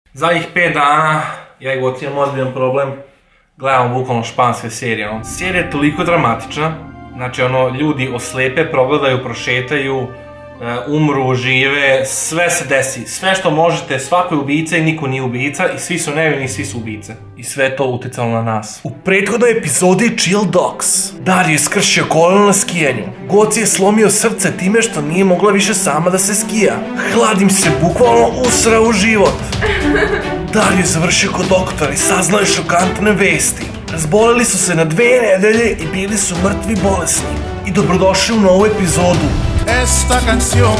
Zadnjih 5 dana ja i Goci imam ozbiljan problem. Gledamo bukvalno španske serije. Serija je toliko dramatična. Znači ljudi oslepe, progledaju, prošetaju, umru, žive, sve se desi. Sve što možete, svako je ubica i niko nije ubica i svi su nevini i svi su ubice. I sve je to uticalo na nas. U prethodnoj epizodi Chill Dogs Dario je skršio koleno na skijanju. Goci je slomio srce time što nije mogla više sama da se skija. Hladim se bukvalno usrao u život. Dario je završio kod doktora i saznao je šokantne vesti. Razboleli su se na 2 nedelje i bili su mrtvi bolesni. I dobrodošli u novu epizodu. Esta canción.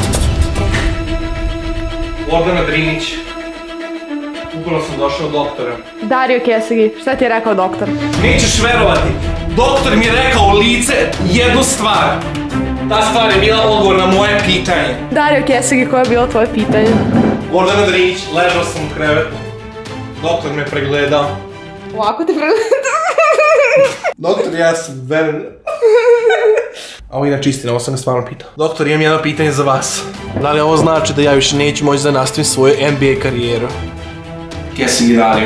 Gordana Drinić. Upravo sam došao od doktora. Dario Kesegi, šta ti je rekao doktor? Nećeš verovati, doktor mi je rekao u lice jednu stvar. Ta stvar je bila odgovor na moje pitanje. Dario Kesegi, koje je bilo tvoje pitanje? Gordana Drinić, ležao sam u krevetu. Doktor me pregledao. Ovako te pregledao? Doktor, ja sam veren... A ovo je inače istina, ovo sam ga stvarno pitao. Doktor, imam jedno pitanje za vas. Da li ovo znači da ja više neću moći da nastavim svoju NBA karijeru? Kesegi Dario.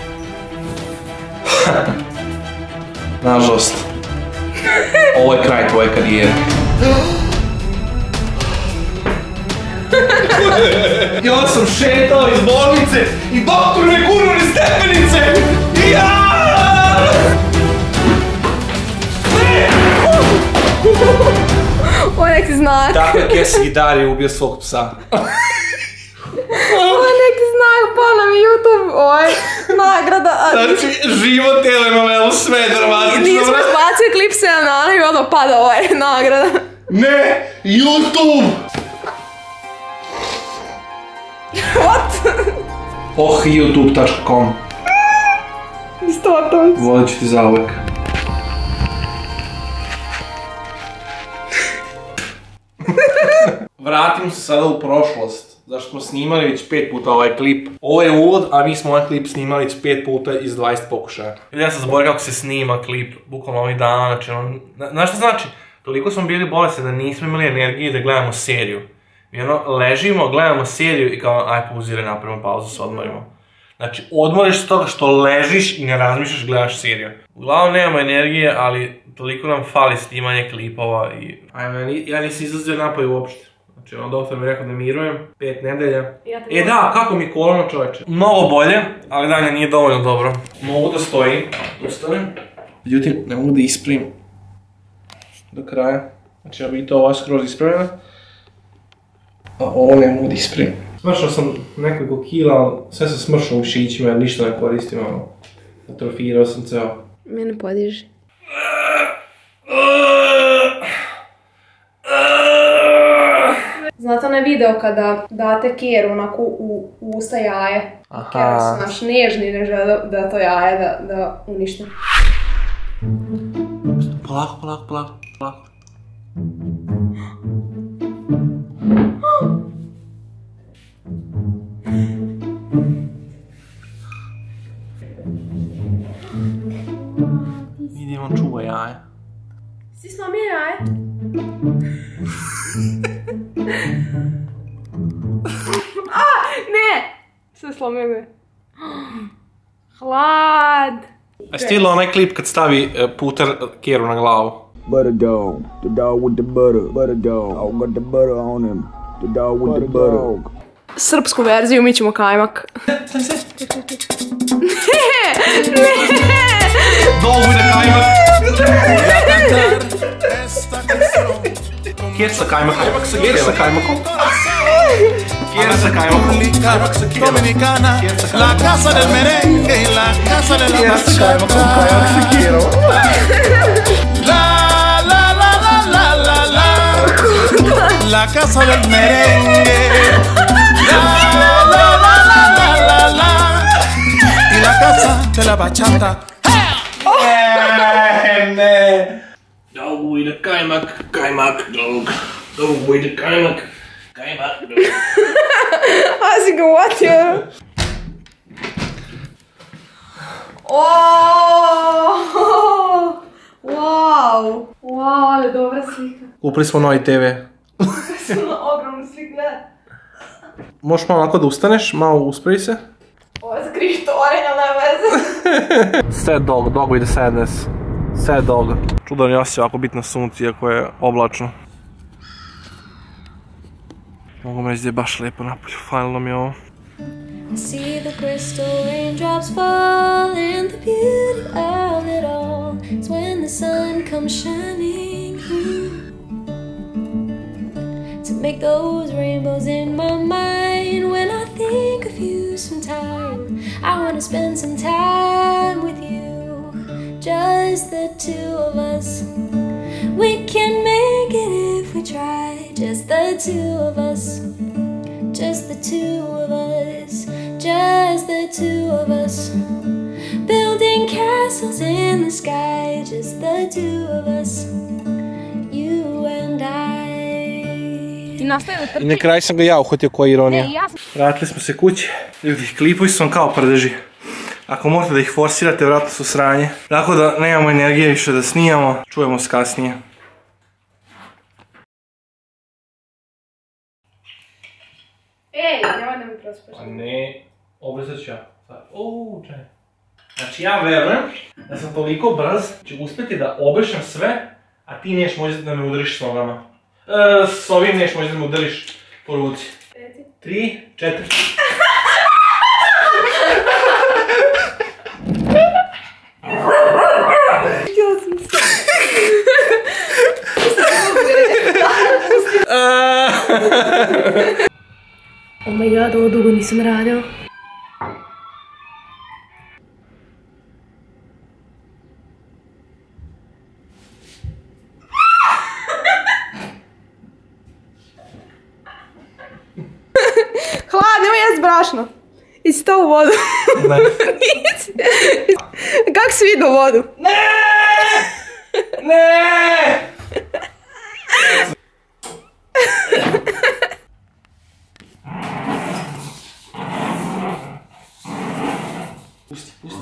Nažalost. Ovo je kraj tvoje karijere. I onda sam šetao iz bolnice i doktor me gurnuo niz stepenice! Ovo je neki znak. Tako je Kesegi Dario ubio svog psa. Ovo je neki znak, pa nam je YouTube, ovo je nagrada. Znači, život telenovelu, sve je dramatično. Nismo spacili klip 7 dana i odmah pada, ovo je nagrada. Ne, YouTube! What? youtube.com Distortons. Volit ću ti za uvek. Vratim se sada u prošlost, zašto smo snimali već 5 puta ovaj klip. Ovo je uvod, a mi smo ovaj klip snimali već 5 puta iz 20 pokušaja. Ja sam zaboravio kako se snima klip, bukvalno ovih dana, znači znaš šta znači? Toliko smo bili bolesni da nismo imali energije da gledamo seriju. Mi ležimo, gledamo seriju i kao aj pauziraj, napravimo pauzu, se odmorimo. Znači, odmoriš se toga što ležiš i ne razmišljaš, gledaš seriju. Uglavnom nemamo energije, ali toliko nam fali snimanje klipova i... Ja nisam izlazio napolje uopšte. Znači, doktor mi je rekao da mirujem, 5 nedelja. Da, kako mi koleno, čoveče? Mnogo bolje, ali dalje nije dovoljno dobro. Mogu da stojim, ustanem. Međutim, ne mogu da ispravim do kraja. Znači, ja bi to ovo skroz ispravljena. A ovo ne mogu da ispravim. Smršao sam nekoliko kila, ali sve sam smršao u šićima jer ništa ne koristim, atrofirao sam ceo. Mene podiži. Znate onaj video kada date keru onako u usta jaje? Kera su naš nežni, ne žele da to jaje da unište. Polako. Vidim, on čuva jaje. Si slomio jaje? Ne! Sve slomio me. Hlad! A stila onaj klip kad stavi puter keru na glavu. Butter dog, the dog with the butter dog, I got the butter on him, the dog with the butter. Srpsku verziju mi ćemo kajmak. Dog with the kajmak. Kjer sa kajmakom. Kjer sa kajmakom. Kjer sa kajmakom. Dominicana, la casa del merengue, la casa de la bachata. La casa del merengue, y la casa de la bachata. Ne. Dog with the kajmak dog. Dog with the kajmak dog. A si ga uvatio? Wow, ali dobra slika. Kupili smo novi TV. Ogromna slika, gledaj. Možeš malo onako da ustaneš, malo uspravi se. Ovo za krištorenja, ne veze. Sad dog, dog with sadness. Sad dog. Čudan je osjećaj ako biti na suncu, iako je oblačno. Mogu me reći da je baš lijepo napolju, fajnilo mi je ovo. I see the crystal raindrops fall, and the beauty of it all is when the sun comes shining through to make those rainbows in my mind. When I think of you sometime, I want to spend some time with you, just the two of us. We can make it if we try, just the two of us. Just the two of us, just the two of us, building castles in the sky, just the two of us, you and I. I na kraju sam ga ja uhvatio koja ironija. Vratili smo se kući. Ljudi, klipovi su vam kao prdeži. Ako morate da ih forsirate, vratno su sranje. Tako da nemamo energije više da snijamo. Čujemo se kasnije. Ej, nemoj da mi prospaš. Pa ne, obrizat ću ja. Čaj. Znači ja verujem da sam toliko brz, ću uspjeti da obrišem sve, a ti neš možda da me udariš s nogama. S ovim neš možda da me udariš po ruci. 3, 4. Oh my god, ovo dugo nisam radio. Hlad, nemoj jest brašno. Ici to u vodu. Ne. Kako si vidio vodu? Ne! Ne! Pusti, pusti.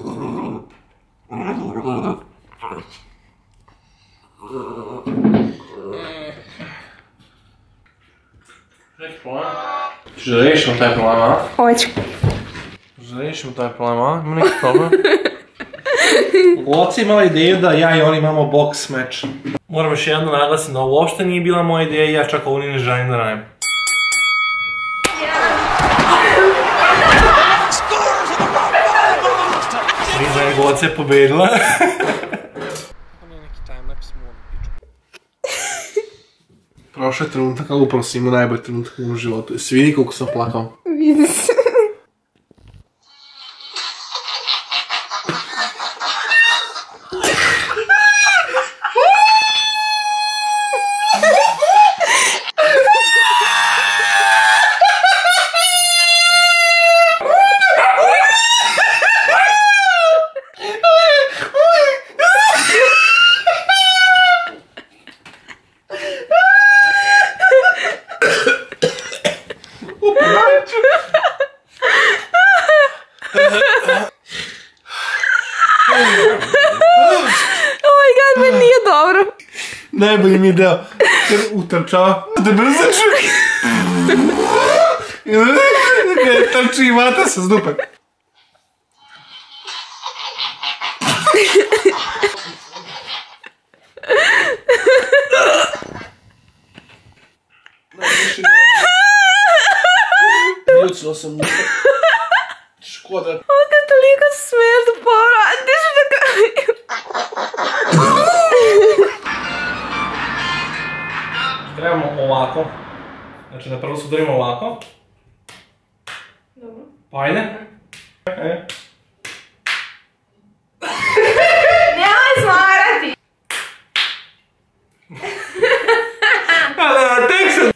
Riješimo taj problem, a? Hoću. Riješimo taj problem, a? Ima neki problem. Loci imala ideju da ja i on imamo boks meč. Moram još jedno naglasiti da ovo uopšte nije bila moja ideja i ja čak ovo ni ne želim da radim. Mislim da je Goce pobedila. Prošao je trenutak, ali upravo si imao najbolji trenutak u životu. Jesi vidi koliko sam plakao? Vidi se. Najbolji mi je deo, kad utrčava, da brzaču. I onda trči i mata se s dupe. Ljucno sam mušta. Škoda. Ovo kad toliko smiješ da povratiš da kaj... Trebamo ovako. Znači da prvo sudarimo ovako. Dobro. Pa ajde. Nemoj smarati! Ali tek se...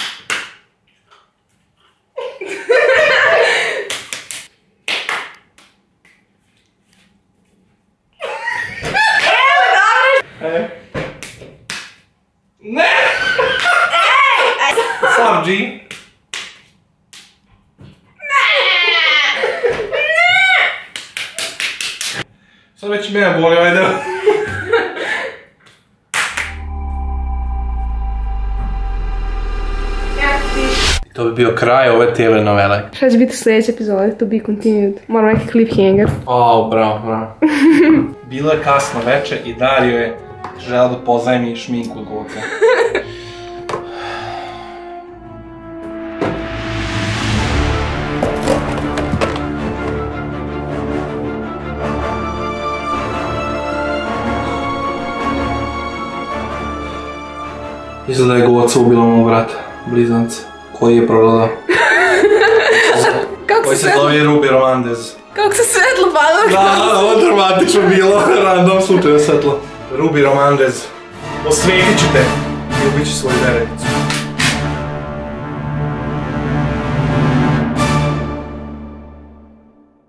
Ne! Sam, G. Sad već mene boli ovaj deo. To bi bio kraj ove TV novele. Šta će biti u sljedećoj epizodi? To be continued. Moram neki cliffhanger. Bravo. Bilo je kasno veče i Dario je želeo da pozajmi šminku od Luka. Izgleda je Goca ubila mog brata, blizanca, koji je progledao. Koji se zove Ruby Romandez. Kako se svetlo padalo? Da, ovo je dramatično bilo, random slučajno svetlo. Ruby Romandez, osvetit ću te i ubit ću svoju verenicu.